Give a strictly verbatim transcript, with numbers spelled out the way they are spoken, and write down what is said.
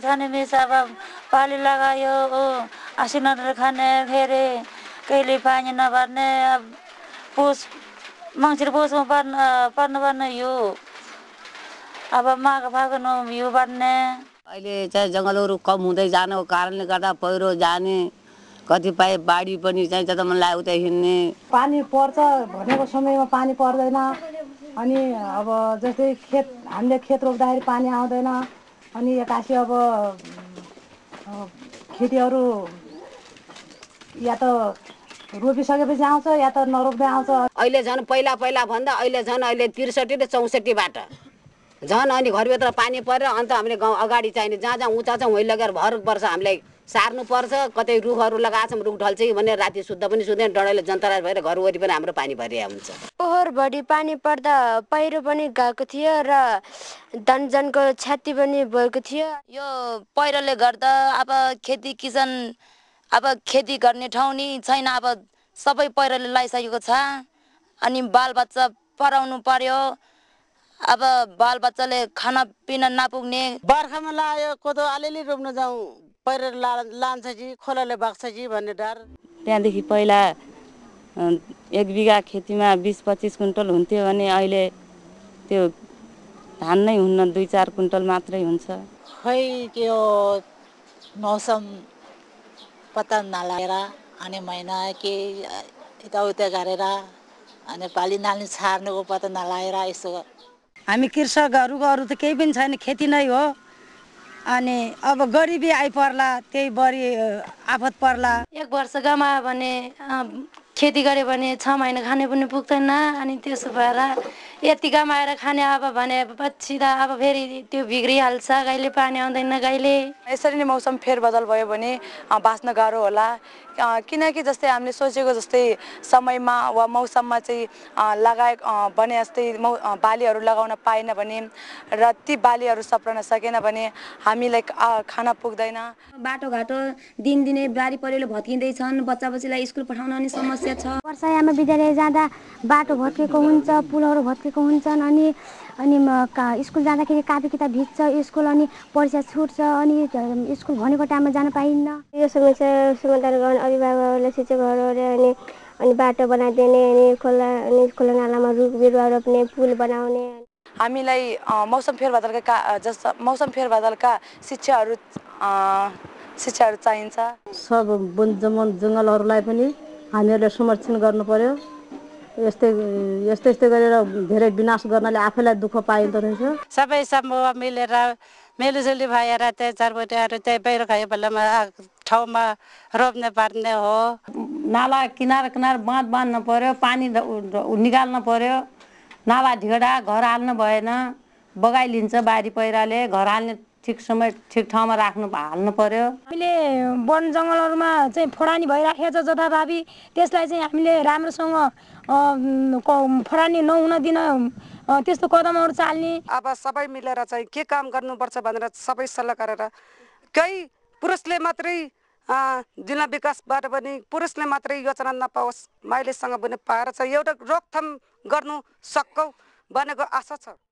खाने मिस अब पाली लगायो आसिनहरू खाने फेरि कहिले पानी नपर्ने अब पुस मङ्सिर पुसमा पर्न पर्नुपर्ने यो अब माघ फागुन यो पर्ने। अहिले चाहिँ जङ्गलहरू कम हुँदै जानको कारणले गर्दा पहिरो जाने कतिपय बाढी पनि चाहिँ जता मन लाग्यो उतै हिँड्ने। पानी पर्छ भनेको समयमा पानी पर्दैन अनि अब जस्तै खेत हामीले खेत रोप्दाखेरि पानी आउँदैन अनि एक्कासी अब खेतीहरू या त रोपिसकेपछि आउँछ या त नरोप्दै आउँछ। अहिले झन् पहिला पहिला भन्दा अहिले झन् अहिले त्रिसठी र चौसठीबाट झन् अनि घरभित्र पानी पऱ्यो अन्त हामीले गाउँ अगाडि चाहिने जहाँ जहाँ उचा छ वहीँ लगेर भर्नुपर्छ हामीलाई सार्नुपर्छ। कतै रुखहरू लगाएको छौँ रुख ढल्छ कि भने राति सुत्दा पनि सुत्दैन डढेले जन्तरा भएर घर वरिपरि हाम्रो पानी भरिया हुन्छ। पोहोर बढी पानी पर्दा पहिरो पनि गएको थियो र धनजनको क्षति पनि भएको थियो। यो पहिरोले गर्दा अब खेती किसान अब खेती गर्ने ठाउँ नि छैन। अब सबै पहिरोले लगाइसकेको छ अनि बालबच्चा पढाउनु पर्यो। अब बालबच्चाले खाना पिना नपुग्ने। बर्खामा लाग्यो कोदो अलिअलि रोप्न जाउँ पहिरो ला लान्छ कि खोलाले बग्छ कि भन्ने डर। त्यहाँदेखि पहिला एक बिघा खेतीमा बिस पच्चिस कुन्टल हुन्थ्यो भने अहिले त्यो धान नै हुन्न दुई चार कुन्टल मात्रै हुन्छ। खै त्यो मौसम पत्ता नलागेर आउने महिना के यताउता गरेर अनि पाली नाल्ने छार्नुको पत्ता नलागेर यसो। हामी कृषकहरू अरू त केही पनि छैन खेती नै हो अनि अब गरिबी आइपर्ला त्यही बढी आफत पर्ला। एक वर्ष कमायो भने खेती गऱ्यो भने छ महिना खाने पनि पुग्दैन अनि त्यसो भएर यति कमाएर खाने अब भने पछि त अब फेरि त्यो बिग्रिहाल्छ कहिले पानी आउँदैन कहिले। यसरी नै मौसम फेरबदल भयो भने बाँच्न गाह्रो होला किनकि जस्तै हामीले सोचेको जस्तै समयमा वा मौसममा चाहिँ लगाए भने जस्तै बालीहरू लगाउन पाएन भने र ती बालीहरू सप्राउन सकेन भने हामीलाई खाना पुग्दैन। बाटोघाटो दिनदिनै बाढी पहिरोले भत्किँदैछन्। बच्चा बच्चीलाई स्कुल पठाउन पनि समस्या छ। वर्षायाममा विद्यालय जाँदा बाटो भत्केको हुन्छ पुलहरू भत्केको हुन्छन् अनि अनि स्कुल जाँदाखेरि कापी किताब भिज्छ स्कुल अनि परीक्षा छुट्छ अनि स्कुल भनेको टाइममा जान पाइन्न। यो समस्या समाधान गर्न अभिभावकहरूले शिक्षकहरूले अनि अनि बाटो बनाइदिने अनि खोला अनि खोला नालामा रुख बिरुवा रोप्ने पुल बनाउने। हामीलाई मौसम फेरबदलका जस्तो मौसम फेरबदलका शिक्षाहरू शिक्षाहरू चाहिन्छ। सब वन जङ्गल जङ्गलहरूलाई पनि हामीहरूले संरक्षण गर्नु पर्यो। यस्तै यस्तै यस्तै गरेर धेरै विनाश गर्नाले आफैलाई दुःख पाइँदो रहेछ। सबै समूह मिलेर मेलजुली भएर त्यही चारपटियाहरू त्यही पहिरो खायो बेलामा ठाउँमा रोप्ने पार्ने हो। नाला किनार किनार बाँध बाँध्नु पर्यो पानी निकाल्नु पर्यो। नाला ढिँडा घर हाल्नु भएन बगाइलिन्छ बाढी पहिराले घर हाल्ने ठिक समय ठिक ठाउँमा राख्नु हाल्नु पर्यो। हामीले वन जङ्गलहरूमा चाहिँ फडानी भइराखेको छ जथाभावी त्यसलाई चाहिँ हामीले राम्रोसँग फडानी नहुन दिन त्यस्तो कदमहरू चाल्ने। अब सबै मिलेर चाहिँ के काम गर्नुपर्छ भनेर सबै सल्लाह गरेर केही पुरुषले मात्रै जिल्ला विकासबाट पनि पुरुषले मात्रै योजना नपाओस् महिलासँग पनि पाएर चाहिँ एउटा रोकथाम गर्नु सकौँ भनेको आशा छ।